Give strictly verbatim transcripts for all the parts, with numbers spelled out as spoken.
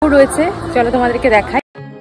রয়েছে, চলো তোমাদেরকে দেখাই।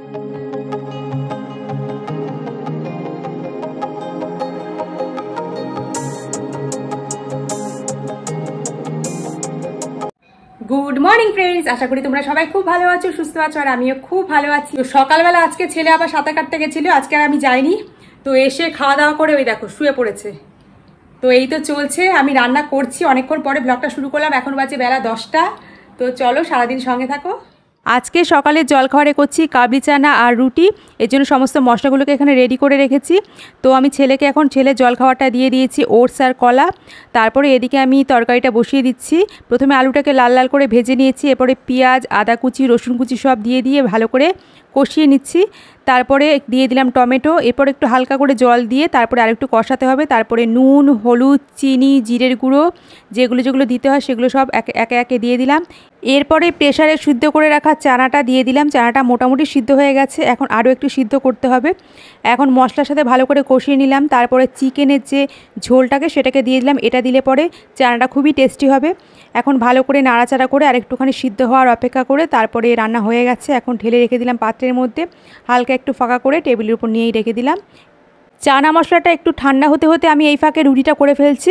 গুড মর্নিং ফ্রেন্ডস, আশা করি তোমরা সবাই খুব ভালো আছো, সুস্থ আছো, আর আমিও খুব ভালো আছি। তো সকালবেলা আজকে ছেলে আবার সাঁতার কাটতে গেছিল, আজকে আর আমি যাইনি। তো এসে খাওয়া দাওয়া করে ওই দেখো শুয়ে পড়েছে। তো এই তো চলছে, আমি রান্না করছি, অনেকক্ষণ পরে ব্লগটা শুরু করলাম, এখন বাজে বেলা দশটা। তো চলো সারাদিন সঙ্গে থাকো। আজকে সকালে জলখাবারে করছি কাবলি চানা আর রুটি, এর জন্য সমস্ত মশলাগুলোকে এখানে রেডি করে রেখেছি। তো আমি ছেলেকে এখন ছেলের জলখাবারটা দিয়ে দিয়েছি, ওটস আর কলা। তারপরে এদিকে আমি তরকারিটা বসিয়ে দিচ্ছি। প্রথমে আলুটাকে লাল লাল করে ভেজে নিয়েছি, এরপরে পেঁয়াজ, আদা কুচি, রসুন কুচি সব দিয়ে দিয়ে ভালো করে কষিয়ে নিচ্ছি। তারপরে দিয়ে দিলাম টমেটো, এরপর একটু হালকা করে জল দিয়ে তারপরে আরেকটু কষাতে হবে। তারপরে নুন, হলুদ, চিনি, জিরের গুঁড়ো, যেগুলো যেগুলো দিতে হয় সেগুলো সব একে একে দিয়ে দিলাম। এরপরে প্রেসারে সিদ্ধ করে রাখা চানাটা দিয়ে দিলাম। চানাটা মোটামুটি সিদ্ধ হয়ে গেছে, এখন আরও একটু সিদ্ধ করতে হবে। এখন মশলার সাথে ভালো করে কষিয়ে নিলাম। তারপরে চিকেনের যে ঝোলটাকে সেটাকে দিয়ে দিলাম, এটা দিলে পরে চানাটা খুবই টেস্টি হবে। এখন ভালো করে নাড়াচাড়া করে আর একটুখানি সিদ্ধ হওয়ার অপেক্ষা করে তারপরে রান্না হয়ে গেছে। এখন ঢেলে রেখে দিলাম পাত্রের মধ্যে, হালকা একটু ফাঁকা করে টেবিলের উপর নিয়েই রেখে দিলাম। চানা মশলাটা একটু ঠান্ডা হতে হতে আমি এই ফাঁকে রুটিটা করে ফেলছি।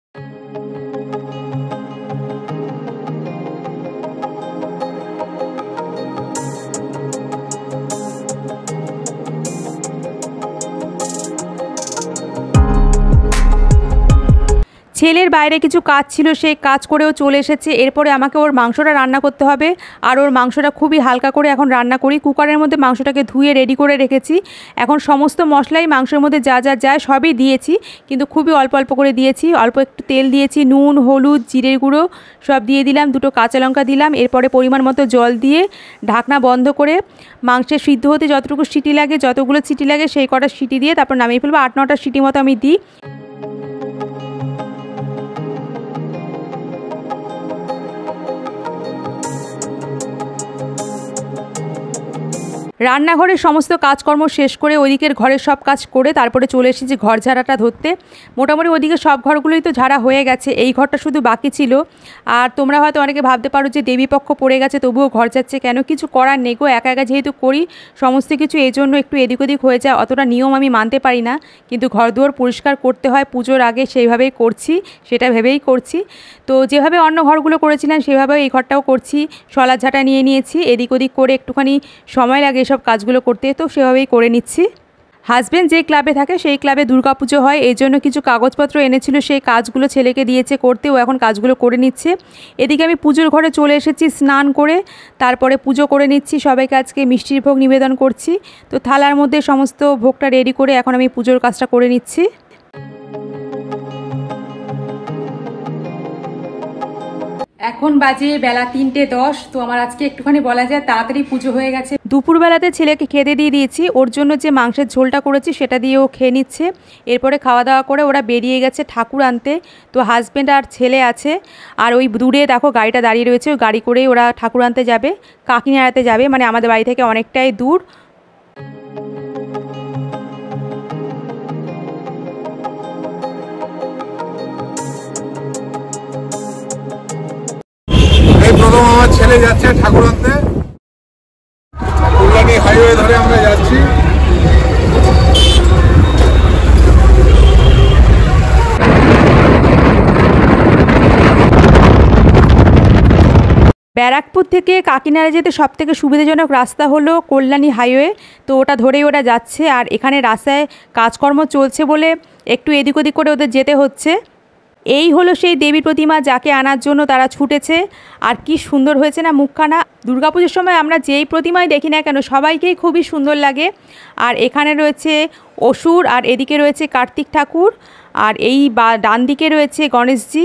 ছেলের বাইরে কিছু কাজ ছিল, সেই কাজ করেও চলে এসেছে। এরপরে আমাকে ওর মাংসটা রান্না করতে হবে, আর ওর মাংসটা খুবই হালকা করে এখন রান্না করি। কুকারের মধ্যে মাংসটাকে ধুয়ে রেডি করে রেখেছি। এখন সমস্ত মশলাই মাংসের মধ্যে যা যা যায় সবই দিয়েছি, কিন্তু খুবই অল্প অল্প করে দিয়েছি। অল্প একটু তেল দিয়েছি, নুন, হলুদ, জিরের গুঁড়ো সব দিয়ে দিলাম, দুটো কাঁচা লঙ্কা দিলাম। এরপরে পরিমাণ মতো জল দিয়ে ঢাকনা বন্ধ করে মাংসের সিদ্ধ হতে যতটুকু সিটি লাগে, যতগুলো সিটি লাগে সেই কটা সিটি দিয়ে তারপর নামিয়ে ফেলবো। আট নটা সিটি মতো আমি দিই। রান্নাঘরের সমস্ত কাজকর্ম শেষ করে ওইদিকের ঘরের সব কাজ করে তারপরে চলে এসেছি ঘর ঝাড়াটা ধরতে। মোটামুটি ওইদিকে সব ঘরগুলোই তো ঝাড়া হয়ে গেছে, এই ঘরটা শুধু বাকি ছিল। আর তোমরা হয়তো অনেকে ভাবতে পারো যে দেবীপক্ষ পড়ে গেছে তবুও ঘর যাচ্ছে কেন, কিছু করার নেই গো, একা একা যেহেতু করি সমস্ত কিছু, এই জন্য একটু এদিক ওদিক হয়ে যায়। অতটা নিয়ম আমি মানতে পারি না, কিন্তু ঘর দুয়ার পরিষ্কার করতে হয় পুজোর আগে, সেইভাবেই করছি, সেটা ভেবেই করছি। তো যেভাবে অন্য ঘরগুলো করেছিলাম সেভাবে এই ঘরটাও করছি। শলা ঝাঁটা নিয়ে নিয়েছি, এদিক ওদিক করে একটুখানি সময় লাগে সব কাজগুলো করতে, তো সেভাবেই করে নিচ্ছি। হাজব্যান্ড যে ক্লাবে থাকে সেই ক্লাবে দুর্গাপুজো হয়, এই জন্য কিছু কাগজপত্র এনেছিল, সেই কাজগুলো ছেলেকে দিয়েছে করতে, ও এখন কাজগুলো করে নিচ্ছে। এদিকে আমি পুজোর ঘরে চলে এসেছি স্নান করে, তারপরে পুজো করে নিচ্ছি। সবাইকে আজকে মিষ্টির ভোগ নিবেদন করছি। তো থালার মধ্যে সমস্ত ভোগটা রেডি করে এখন আমি পুজোর কাজটা করে নিচ্ছি। এখন বাজে বেলা তিনটে দশ। তো আমার আজকে একটুখানি বলা যায় তাড়াতাড়ি পুজো হয়ে গেছে। দুপুরবেলাতে ছেলেকে খেতে দিয়ে দিয়েছি, ওর জন্য যে মাংসের ঝোলটা করেছি সেটা দিয়ে ও খেয়ে নিচ্ছে। এরপরে খাওয়া দাওয়া করে ওরা বেরিয়ে গেছে ঠাকুর আনতে। তো হাজব্যান্ড আর ছেলে আছে, আর ওই দূরে দেখো গাড়িটা দাঁড়িয়ে রয়েছে, ওই গাড়ি করেই ওরা ঠাকুর আনতে যাবে, কাকিনাড়াতে যাবে, মানে আমাদের বাড়ি থেকে অনেকটাই দূর। প্রথম আমার ছেলে যাচ্ছে ঠাকুর আনতে, কল্যাণী হাইওয়ে ধরে আমরা যাচ্ছি। ব্যারাকপুর থেকে কাকিনাড়া যেতে সব থেকে সুবিধাজনক রাস্তা হলো কল্যাণী হাইওয়ে। তো ওটা ধরেই ওরা যাচ্ছে, আর এখানে রাস্তায় কাজকর্ম চলছে বলে একটু এদিক ওদিক করে ওদের যেতে হচ্ছে। এই হলো সেই দেবী প্রতিমা যাকে আনার জন্য তারা ছুটেছে। আর কি সুন্দর হয়েছে না মুখখানা। দুর্গাপুজোর সময় আমরা যেই প্রতিমাই দেখি না কেন সবাইকেই খুবই সুন্দর লাগে। আর এখানে রয়েছে অসুর, আর এদিকে রয়েছে কার্তিক ঠাকুর, আর এই বা ডান দিকে রয়েছে গণেশজি।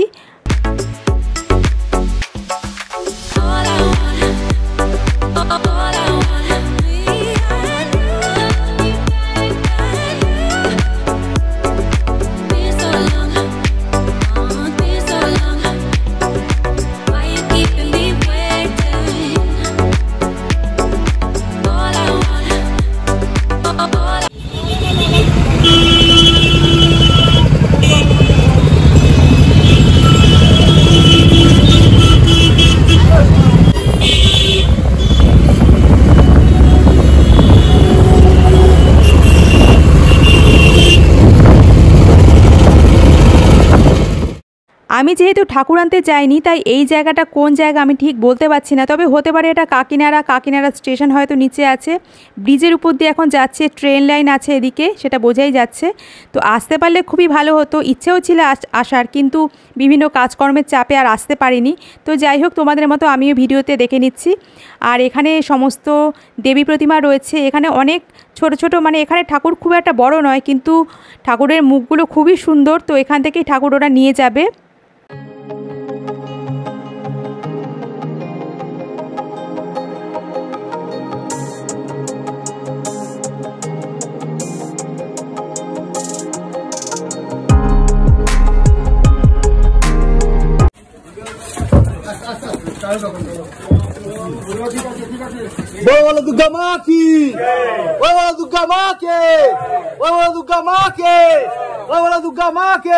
আমি যেহেতু ঠাকুর আনতে যাইনি তাই এই জায়গাটা কোন জায়গা আমি ঠিক বলতে পারছি না, তবে হতে পারে এটা কাকিনাড়া। কাকিনাড়া স্টেশন হয়তো নিচে আছে, ব্রিজের উপর দিয়ে এখন যাচ্ছে, ট্রেন লাইন আছে এদিকে, সেটা বোঝাই যাচ্ছে। তো আসতে পারলে খুবই ভালো হতো, ইচ্ছেও ছিল আসার, কিন্তু বিভিন্ন কাজকর্মের চাপে আর আসতে পারিনি। তো যাই হোক, তোমাদের মতো আমিও ভিডিওতে দেখে নিচ্ছি। আর এখানে সমস্ত দেবী প্রতিমা রয়েছে, এখানে অনেক ছোট ছোট, মানে এখানে ঠাকুর খুব একটা বড় নয়, কিন্তু ঠাকুরের মুখগুলো খুবই সুন্দর। তো এখান থেকেই ঠাকুর ওরা নিয়ে যাবে। बोलो दुर्गा माँ की, बोलो दुर्गा माँ के, बोलो दुर्गा माँ के, बोलो दुर्गा माँ के,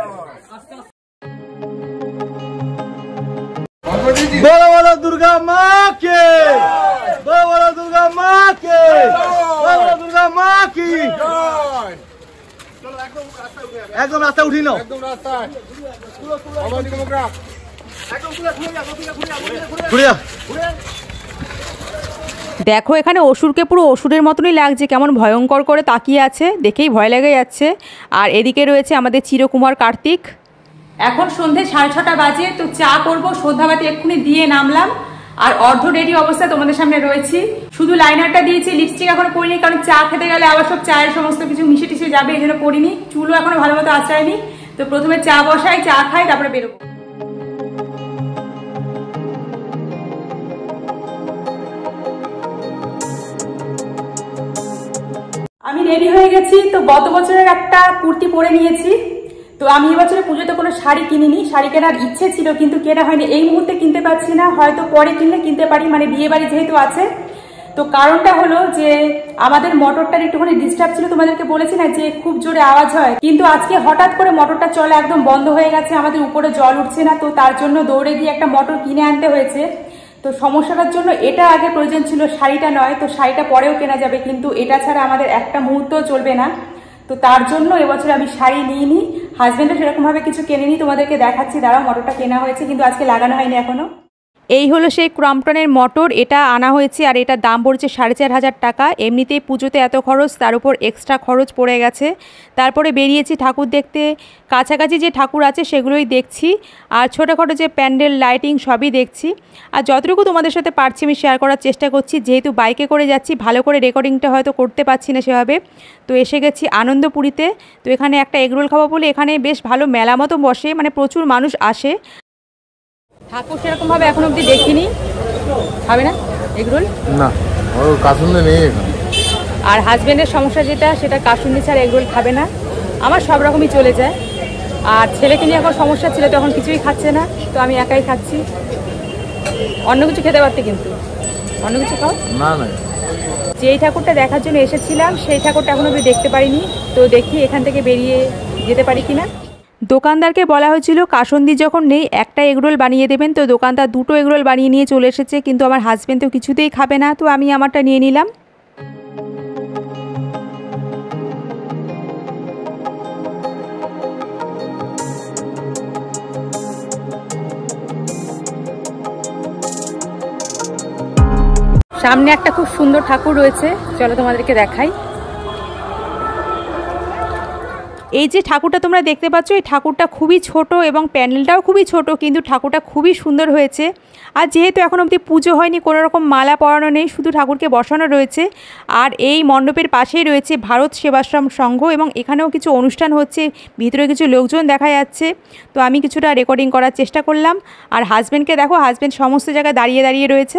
बोलो बोलो दुर्गा माँ के, बोलो दुर्गा माँ के, बोलो दुर्गा माँ की। एकदम रास्ता उठी नो, একদম রাস্তায় ঘুরিয়া। দেখো এখানে অসুরকে পুরো অসুরের মতনই লাগছে, কেমন ভয়ঙ্কর করে তাকিয়ে আছে, দেখেই ভয় লেগে যাচ্ছে। আর এদিকে রয়েছে আমাদের চিরকুমার কার্তিক। এখন সন্ধে সাড়ে ছটা বাজে, তো চা করবো, সন্ধ্যাবাতি এক্ষুনি দিয়ে নামলাম। আর অর্ধ রেডি অবস্থা তোমাদের সামনে রয়েছি, শুধু লাইনারটা দিয়েছি, লিপস্টিক এখনো পরিনি, কারণ চা খেতে গেলে আবার সব চায়ের সমস্ত কিছু মিশে টিশে যাবে, এই জন্য পরিনি। চুলও এখনো ভালো মতো আঁচড়ায়নি। তো প্রথমে চা বসাই, চা খাই, তারপরে বেরোবো। আমি রেডি হয়ে গেছি। তো গত বছরের একটা কুর্তি পরে নিয়েছি। তো আমি এবছরে পুজোতে কোনো শাড়ি কিনিনি, শাড়ি কেনার ইচ্ছে ছিল কিন্তু কেনা হয়নি, এই মুহূর্তে কিনতে পারছি না, হয়তো পরে কিনলে কিনতে পারি, মানে বিয়ে বাড়ি যেহেতু আছে। তো কারণটা হলো যে আমাদের মোটরটার একটুখানি ডিস্টার্ব ছিল, তোমাদেরকে বলেছি না যে খুব জোরে আওয়াজ হয়, কিন্তু আজকে হঠাৎ করে মোটরটা চলে একদম বন্ধ হয়ে গেছে, আমাদের উপরে জল উঠছে না। তো তার জন্য দৌড়ে গিয়ে একটা মোটর কিনে আনতে হয়েছে। তো সমস্যাটার জন্য এটা আগে প্রয়োজন ছিল, শাড়িটা নয়। তো শাড়িটা পরেও কেনা যাবে, কিন্তু এটা ছাড়া আমাদের একটা মুহূর্তও চলবে না। তো তার জন্য এবছর আমি শাড়ি নিইনি, হাজবেন্ডও সেরকম ভাবে কিছু কেনেনি, তোমাদেরকে দেখাচ্ছি, দাঁড়াও। মোটরটা কেনা হয়েছে কিন্তু আজকে লাগানো হয়নি এখনো। এই হলো সেই ক্রম্পটনের মোটর, এটা আনা হয়েছে আর এটার দাম পড়ছে সাড়ে চার হাজার টাকা। এমনিতেই পুজোতে এত খরচ, তার উপর এক্সট্রা খরচ পড়ে গেছে। তারপরে বেরিয়েছি ঠাকুর দেখতে, কাছাকাছি যে ঠাকুর আছে সেগুলোই দেখছি, আর ছোটোখাটো যে প্যান্ডেল লাইটিং সবই দেখছি। আর যতটুকু তোমাদের সাথে পারছি আমি শেয়ার করার চেষ্টা করছি, যেহেতু বাইকে করে যাচ্ছি, ভালো করে রেকর্ডিংটা হয়তো করতে পারছি না সেভাবে। তো এসে গেছি আনন্দপুরীতে। তো এখানে একটা এগরোল খাবো বলে এখানে বেশ ভালো মেলা মতো বসে, মানে প্রচুর মানুষ আসে। ঠাকুর সেরকম ভাবে এখন অব্দি দেখিনি, খাবে না এগরোল না, ওর কাসুন্দি নেই এখানে। আর হাজবেন্ডের সমস্যা যেটা, সেটা কাসুন্দি ছাড়া এগরোল খাবে না। আমার সব রকমই চলে যায়। আর ছেলেকে নিয়ে এখন সমস্যা ছিল, তো এখন কিছুই খাচ্ছে না, তো আমি একাই খাচ্ছি। অন্য কিছু খেতে পারতে, কিন্তু অন্য কিছু খাও না না। যেই ঠাকুরটা দেখার জন্য এসেছিলাম সেই ঠাকুরটা এখন অব্দি দেখতে পারিনি, তো দেখি এখান থেকে বেরিয়ে যেতে পারি কিনা। দোকানদারকে বলা হয়েছিল কাসুন্দি যখন নেই একটা এগরোল বানিয়ে দেবেন, তো দোকানদার দুটো এগরোল বানিয়ে নিয়ে চলে এসেছে, কিন্তু আমার হাজবেন্ড তো কিছুতেই খাবে না, তো আমি আমারটা নিয়ে নিলাম। সামনে একটা খুব সুন্দর ঠাকুর রয়েছে, চলো তোমাদেরকে দেখাই। এই যে ঠাকুরটা তোমরা দেখতে পাচ্ছ, এই ঠাকুরটা খুবই ছোট এবং প্যান্ডেলটাও খুবই ছোট, কিন্তু ঠাকুরটা খুবই সুন্দর হয়েছে। আর যেহেতু এখন অবধি পুজো হয়নি, কোনো রকম মালা পরানো নেই, শুধু ঠাকুরকে বসানো রয়েছে। আর এই মণ্ডপের পাশেই রয়েছে ভারত সেবাশ্রম সংঘ, এবং এখানেও কিছু অনুষ্ঠান হচ্ছে, ভিতরে কিছু লোকজন দেখা যাচ্ছে। তো আমি কিছুটা রেকর্ডিং করার চেষ্টা করলাম। আর হাজব্যান্ডকে দেখো, হাজব্যান্ড সমস্ত জায়গায় দাঁড়িয়ে দাঁড়িয়ে রয়েছে।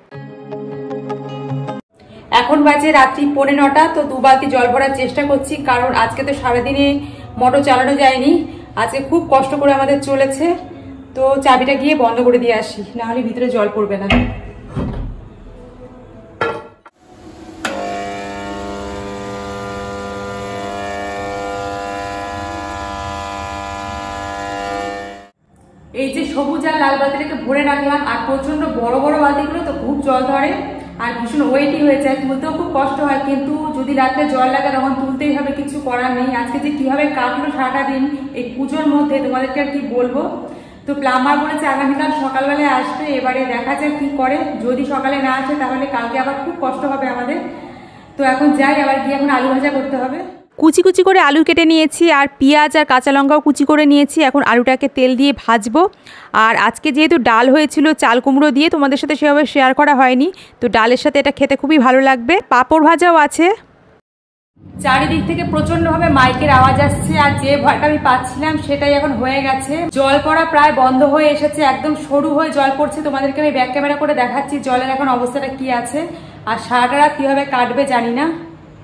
এখন বাজে রাত্রি পৌনে নটা। তো দু বালতি জল ভরার চেষ্টা করছি, কারণ আজকে তো সারাদিনে মোটর চালানো যায়নি, আজকে খুব কষ্ট করে আমাদের চলেছে। তো চাবিটা গিয়ে বন্ধ করে দিয়ে আসি, না হলে ভিতরে জল পড়বে না। এই যে সবুজ আর লাল বালতিটাকে ভরে রাখলাম, আর প্রচন্ড বড় বড় বালতিগুলো তো খুব জল ধরে। আর ভীষণ ওয়েটই হয়ে যায়, তুলতেও খুব কষ্ট হয়, কিন্তু যদি রাত্রে জল লাগে তখন তুলতেই হবে, কিছু করার নেই। আজকে যে কিভাবে কাটলো সারাটা দিন এই পুজোর মধ্যে তোমাদেরকে আর কি বলবো। তো প্লাম্বার বলেছে আগামীকাল সকালবেলায় আসবে, এবারে দেখা যাক কি করে। যদি সকালে না আসে তাহলে কালকে আবার খুব কষ্ট হবে আমাদের। তো এখন যাই, আবার গিয়ে এখন আলু ভাজা করতে হবে। কুচি কুচি করে আলু কেটে নিয়েছি, আর পেঁয়াজ আর কাঁচা লঙ্কাও কুচি করে নিয়েছি। এখন আলুটাকে তেল দিয়ে ভাজবো। আর আজকে যেহেতু ডাল হয়েছিল চাল কুমড়ো দিয়ে, তোমাদের সাথে সেভাবে শেয়ার করা হয়নি, তো ডালের সাথে এটা খেতে খুবই ভালো লাগবে। পাঁপড় ভাজাও আছে। চারিদিক থেকে প্রচন্ডভাবে মাইকের আওয়াজ আসছে, আর যে ভয়টা আমি পাচ্ছিলাম সেটাই এখন হয়ে গেছে। জল পড়া প্রায় বন্ধ হয়ে এসেছে, একদম সরু হয়ে জল পড়ছে। তোমাদেরকে আমি ব্যাক ক্যামেরা করে দেখাচ্ছি জলের এখন অবস্থাটা কি আছে। আর সারাটা রাত কিভাবে কাটবে জানি না।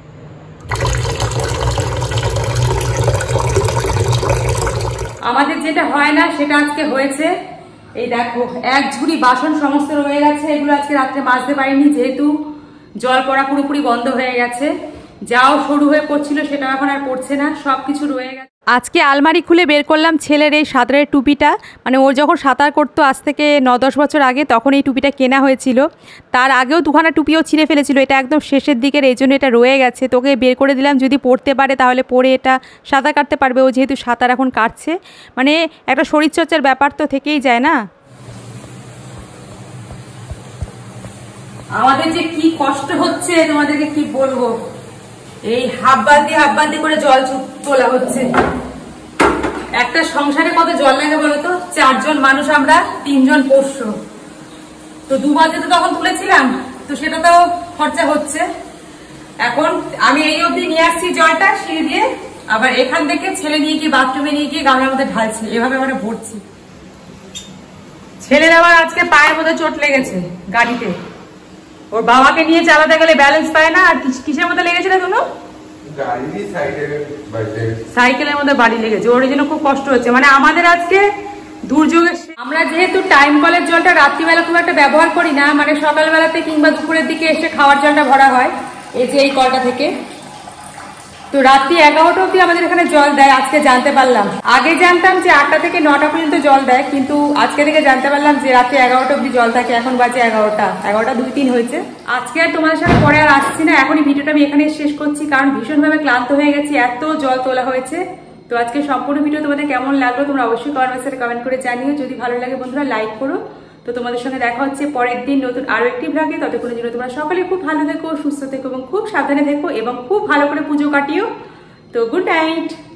আমাদের যেটা হয় না সেটা আজকে হয়েছে। এই দেখো এক ঝুড়ি বাসন সমস্ত রয়ে গেছে, এগুলো আজকে রাত্রে মাজতে পারিনি, যেহেতু জল পড়া পুরোপুরি বন্ধ হয়ে গেছে। যাও সরু হয়ে পড়ছিল সেটা এখন আর পড়ছে না, সবকিছু রয়ে গেছে। আজকে আলমারি খুলে বের করলাম ছেলের এই সাঁতারের টুপিটা, মানে ওর যখন সাঁতার করতো আজ থেকে ন দশ বছর আগে, তখন এই টুপিটা কেনা হয়েছিল। তার আগেও দুখানা টুপিও ছিঁড়ে ফেলেছিল, এটা একদম শেষের দিকের, এই জন্য এটা রয়ে গেছে। তোকে বের করে দিলাম, যদি পড়তে পারে তাহলে পরে এটা সাঁতার কাটতে পারবে। ও যেহেতু সাঁতার এখন কাটছে, মানে একটা শরীরচর্চার ব্যাপার তো থেকেই যায় না। আমাদের যে কি কষ্ট হচ্ছে তোমাদেরকে কি বলবো, এই হাফ বালতি হাফ বালতি করে জল তোলা হচ্ছে। একটা সংসারে কত জল লাগে বলতো, চারজন মানুষ আমরা, তিনজন পোষ্য, তো দু বালতি তো তখন তুলেছিলাম, তো সেটা তো খরচা হচ্ছে। এখন আমি এই অবধি নিয়ে আসছি জলটা সিঁড়ি দিয়ে, আবার এখান থেকে ছেলে নিয়ে গিয়ে বাথরুমে নিয়ে গিয়ে গামলার মধ্যে ঢালছি, এভাবে আমরা ভরছি। ছেলের আবার আজকে পায়ের মধ্যে চোট লেগেছে গাড়িতে, ওর বাবাকে নিয়ে চালাতে গেলে ব্যালেন্স পায় না। আর কিসের মধ্যে লেগেছিল তুমি? সাইকেলের মধ্যে বাড়ি লেগেছে, ওর জন্য খুব কষ্ট হচ্ছে। মানে আমাদের আজকে দুর্যোগের, আমরা যেহেতু টাইম কলের জলটা রাত্রিবেলা খুব একটা ব্যবহার করি না, মানে সকালবেলাতে কিংবা দুপুরের দিকে এসে খাওয়ার জলটা ভরা হয় এই যে এই কলটা থেকে। তো রাত্রি এগারোটা অব্দি আমাদের এখানে জল দেয়, আজকে জানতে পারলাম। আগে জানতাম যে আটটা থেকে নটা পর্যন্ত জল দেয়, কিন্তু আজকে থেকে জানতে পারলাম যে রাত্রি এগারোটা অব্দি জল থাকে। এখন বাজে এগারোটা এগারোটা দুই তিন হয়েছে। আজকে আর তোমাদের সাথে পরে আর আসছি না, এখনই ভিডিওটা আমি এখানে শেষ করছি, কারণ ভীষণভাবে ক্লান্ত হয়ে গেছি, এত জল তোলা হয়েছে। তো আজকে সম্পূর্ণ ভিডিও তোমাদের কেমন লাগলো তোমরা অবশ্যই কমেন্ট বক্সে কমেন্ট করে জানিও। যদি ভালো লাগে বন্ধুরা লাইক করো। তো তোমাদের সঙ্গে দেখা হচ্ছে পরের দিন নতুন আরো একটি ভ্লগে। ততক্ষণের জন্য তোমরা সকলে খুব ভালো থেকো, সুস্থ থেকো এবং খুব সাবধানে থেকো, এবং খুব ভালো করে পুজো কাটিও। তো গুড নাইট।